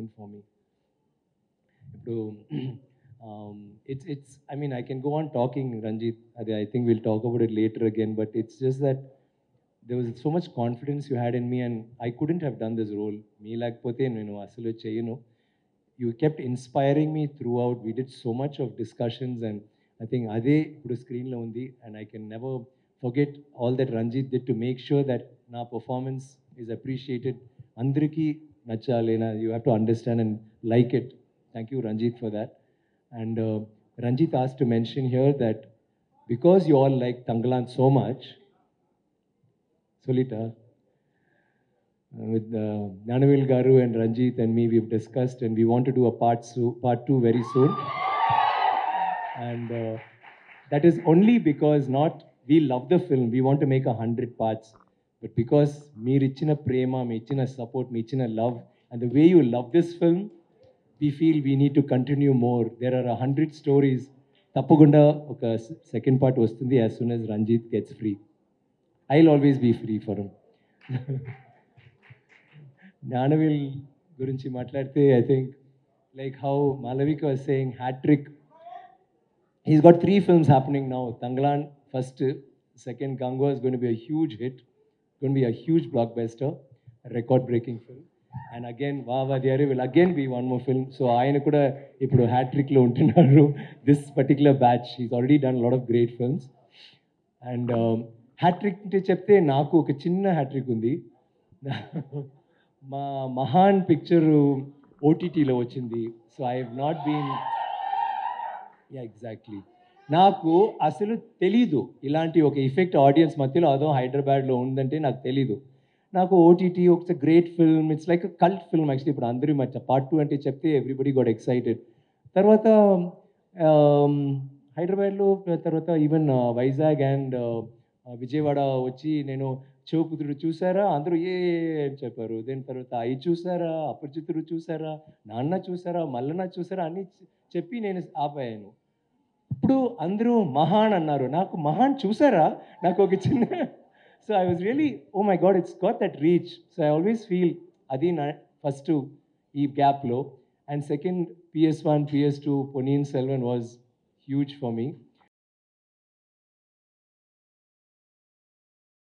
happened for me. ఇప్పుడు it's I mean I can go on talking, Ranjit. I think we'll talk about it later again, but it's just that there was so much confidence you had in me, and I couldn't have done this role. Me లేకపోతే నేను అసలు చేయను. You kept inspiring me throughout. We did so much of discussions, and I think అదే ఇప్పుడు స్క్రీన్లో ఉంది, and I can never forget all that Ranjit did to make sure that నా performance is appreciated. అందరికీ నచ్చాలి. You have to understand and like it. Thank you, Ranjit, for that. And Ranjit asked to mention here that because you all like Tangalan so much, Solita, with Nanavil Garu and Ranjit and me, we've discussed, and we want to do a part two very soon. And that is only because not we love the film, we want to make 100 parts, but because meer ichina prema, mee ichina support, mee ichina love, and the way you love this film, we feel we need to continue more. There are 100 stories. Tappagunda oka second part vastundi as soon as Ranjit gets free. I'll always be free for him. Nanavil gurinchi matladte, I think like how Malavika was saying, hat trick. He's got 3 films happening now. Tangalan first, second Gangwa is going to be a huge hit, going to be a huge blockbuster, a record-breaking film. And again, Vava Diyare will again be one more film. So ఆయన కూడా ఇప్పుడు hat trick లో ఉంటున్నారు. This particular batch, he's already done a lot of great films. And hat trick అంటే చెప్తే నాకు ఒక చిన్న hat trick ఉంది. మా మహాన్ పిక్చర్ ఓటీటీలో వచ్చింది. So I have not been exactly నాకు అసలు తెలీదు ఇలాంటి ఒక ఇఫెక్ట్ ఆడియన్స్ మధ్యలో అదో హైదరాబాద్లో ఉందంటే నాకు తెలీదు. నాకు ఓటీటీ ఒక great film, it's like a cult film actually. ఇప్పుడు అందరూ మధ్య పార్ట్ 2 అంటే చెప్తే ఎవ్రీబడి గోట్ ఎక్సైటెడ్. తర్వాత హైదరాబాద్లో, తర్వాత ఈవెన్ వైజాగ్ అండ్ విజయవాడ వచ్చి నేను శివపుత్రుడు చూసారా, అందరూ ఏ అని చెప్పారు. దెన్ తర్వాత అయి చూసారా, అపరిచితుడు చూసారా, నాన్న చూసారా, మల్లన్న చూసారా అని చెప్పి నేను ఆపాను. ఇప్పుడు అందరూ మహాన్ అన్నారు. నాకు మహాన్ చూసారా, నాకు ఒక చిన్న so I was really oh my god, it's got that reach. So I always feel అది నా ఫస్ట్ ఈ గ్యాప్లో. And second PS1, PS2, Ponniyin Selvan was huge for me.